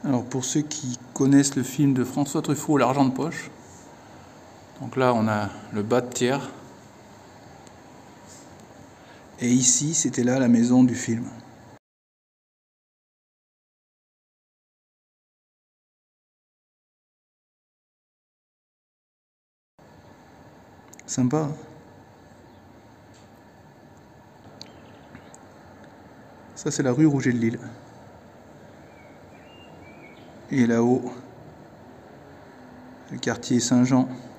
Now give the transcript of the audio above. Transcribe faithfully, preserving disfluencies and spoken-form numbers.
Alors pour ceux qui connaissent le film de François Truffaut, L'argent de poche, donc là on a le bas de tiers. Et ici, c'était là la maison du film. Sympa. Ça, c'est la rue Rouget de Lille. Et là-haut, le quartier Saint-Jean.